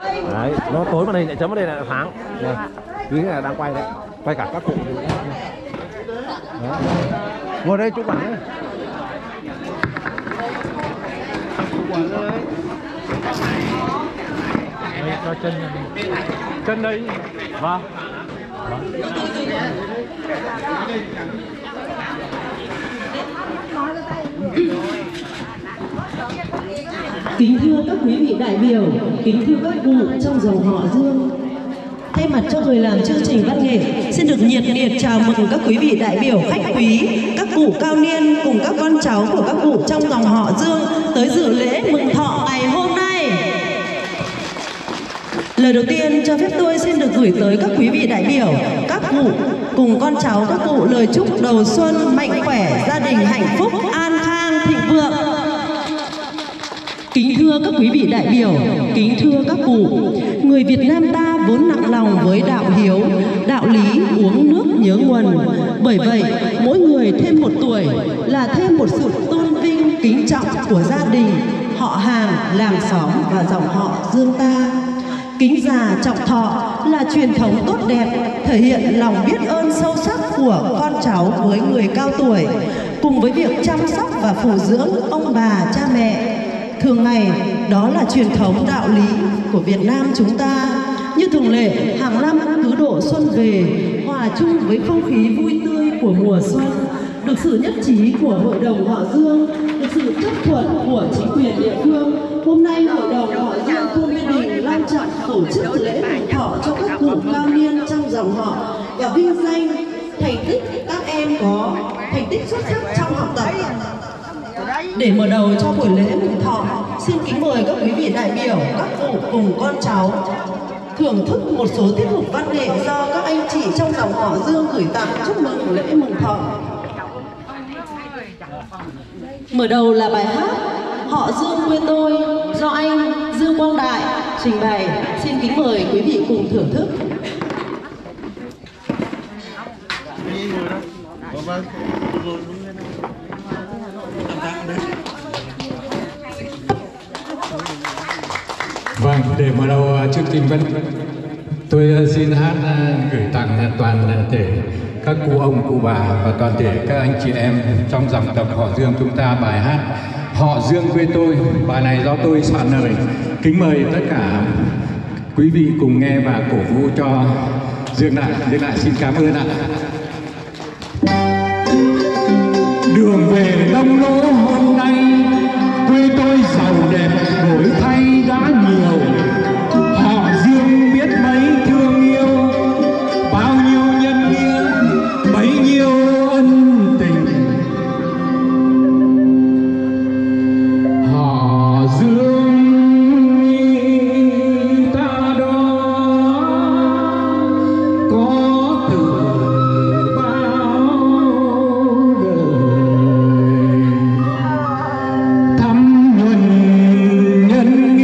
Đấy, nó tối mà đây lại chấm vào đây là sáng. Đây, cứ là đang quay đấy, quay cả các cụ. Đấy. Ngồi đây chụp ảnh đấy. Đây, cho chân này. Chân đây. Vâng. Kính thưa các quý vị đại biểu, kính thưa các cụ trong dòng họ Dương. Thay mặt cho người làm chương trình văn nghệ, xin được nhiệt liệt chào mừng các quý vị đại biểu khách quý, các cụ cao niên cùng các con cháu của các cụ trong dòng họ Dương tới dự lễ mừng thọ ngày hôm nay. Lời đầu tiên cho phép tôi xin được gửi tới các quý vị đại biểu, các cụ cùng con cháu các cụ lời chúc đầu xuân mạnh khỏe, gia đình hạnh phúc, an khang, thịnh vượng. Kính thưa các quý vị đại biểu, kính thưa các cụ, người Việt Nam ta vốn nặng lòng với đạo hiếu, đạo lý uống nước nhớ nguồn. Bởi vậy, mỗi người thêm một tuổi là thêm một sự tôn vinh, kính trọng của gia đình, họ hàng, làng xóm và dòng họ Dương ta. Kính già trọng thọ là truyền thống tốt đẹp, thể hiện lòng biết ơn sâu sắc của con cháu với người cao tuổi, cùng với việc chăm sóc và phụng dưỡng ông bà, cha mẹ. Thường ngày, đó là truyền thống đạo lý của Việt Nam chúng ta. Như thường lệ, hàng năm cứ độ xuân về, hòa chung với không khí vui tươi của mùa xuân, được sự nhất trí của Hội đồng họ Dương, được sự chấp thuận của chính quyền địa phương, hôm nay Hội đồng họ Dương thôn Yên Đình long trọng tổ chức lễ mừng thọ cho các cụ cao niên trong dòng họ và vinh danh thành tích các em có thành tích xuất sắc trong học tập. Để mở đầu cho buổi lễ mừng thọ, xin kính mời các quý vị đại biểu, các cụ cùng con cháu thưởng thức một số tiết mục văn nghệ do các anh chị trong dòng họ Dương gửi tặng chúc mừng lễ mừng thọ. Mở đầu là bài hát Họ Dương quê tôi do anh Dương Quang Đại trình bày. Xin kính mời quý vị cùng thưởng thức. Vâng, để mở đầu chương trình tôi xin hát gửi tặng toàn thể các cụ ông, cụ bà và toàn thể các anh chị em trong dòng tộc họ Dương chúng ta bài hát Họ Dương quê tôi. Bài này do tôi soạn lời. Kính mời tất cả quý vị cùng nghe và cổ vũ cho Dương Đại. Dương Đại xin cảm ơn ạ. Đường về Đông Lô hôm nay, quê tôi giàu đẹp đổi thay đã nhiều. Họ Dương biết mấy thương yêu, bao nhiêu nhân nghĩa, bấy nhiêu ân tình. Họ Dương ta đó có từ bao đời, thăm nhuần nhân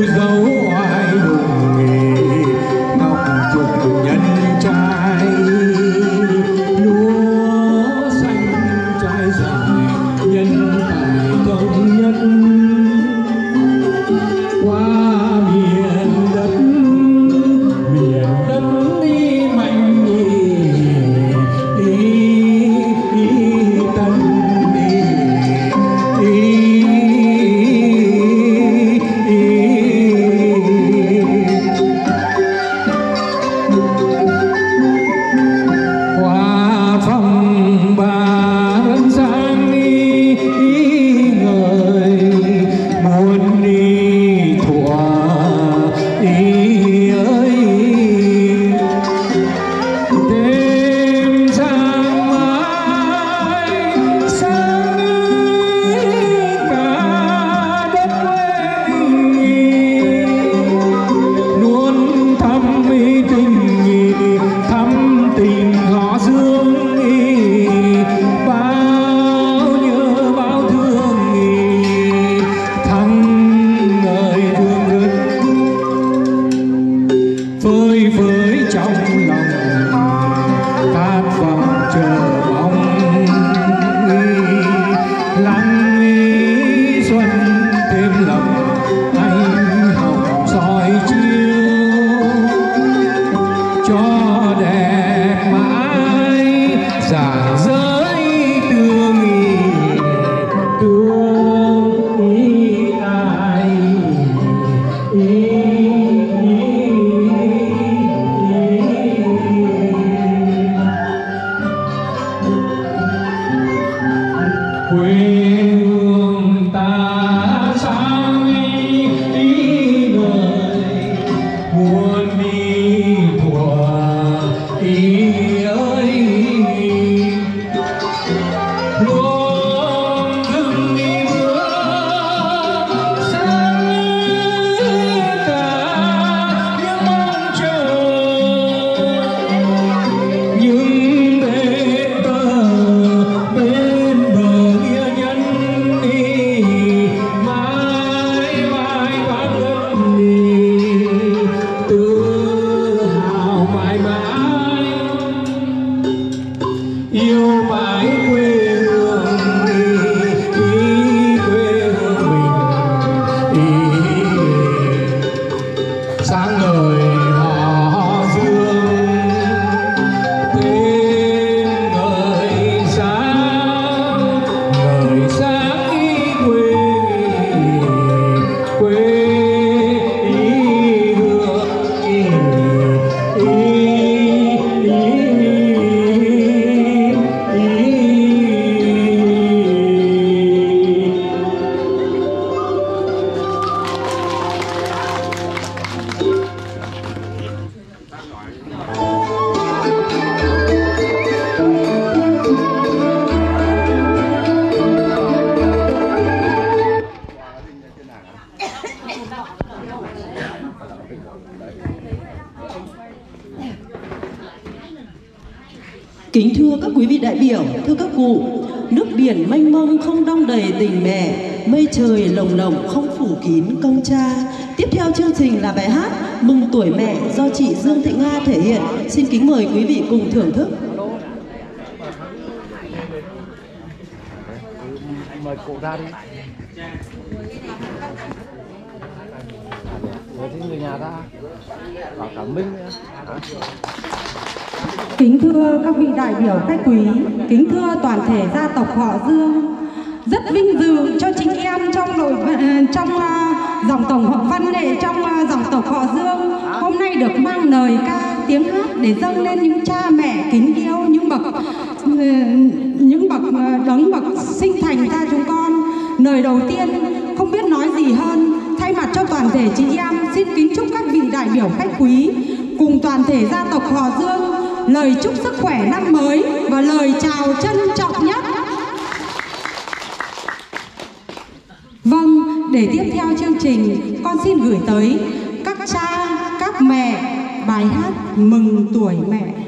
dấu oai hùng ngọc trục nhân trai lúa xanh trái dài nhân tài thống nhất qua miền đất đi mạnh đi tân qua phong ba rân sang đi người muốn đi thua đi ơi đêm sang mai sang cả đất quê luôn thăm tình thăm tình họ dương bao nhớ bao thương thằng người thương ước phơi phới trong lòng khát vọng chờ mong lắng xuân thêm lòng anh hồng soi chiếu cho đẹp mãi giảng giới tương ai quê hương ta sang đi người muốn đi thua đi ơi luôn dừng đi mưa sang cả những mong chờ những bên bờ nghĩa nhân đi mãi mãi vang lên đi tự hào mãi mãi yêu mãi quê hương quê hương mình sáng ngời họ dương tên ngời sáng quê Kính thưa các quý vị đại biểu, thưa các cụ, nước biển mênh mông không đong đầy tình mẹ, mây trời lồng lộng không phủ kín công cha. Tiếp theo chương trình là bài hát Mừng tuổi mẹ do chị Dương Thị Nga thể hiện. Xin kính mời quý vị cùng thưởng thức. Mời cụ ra đi. Mời người nhà ra. Bảo cả Minh nữa. Kính thưa các vị đại biểu khách quý, kính thưa toàn thể gia tộc họ Dương, rất vinh dự cho chị em trong dòng tổng họ văn nghệ trong dòng tộc họ Dương hôm nay được mang lời ca tiếng hát để dâng lên những cha mẹ kính yêu, những bậc đấng bậc sinh thành ra chúng con. Lời đầu tiên không biết nói gì hơn, thay mặt cho toàn thể chị em xin kính chúc các vị đại biểu khách quý cùng toàn thể gia tộc họ Dương lời chúc sức khỏe năm mới và lời chào trân trọng nhất. Vâng, để tiếp theo chương trình, con xin gửi tới các cha, các mẹ bài hát Mừng tuổi mẹ.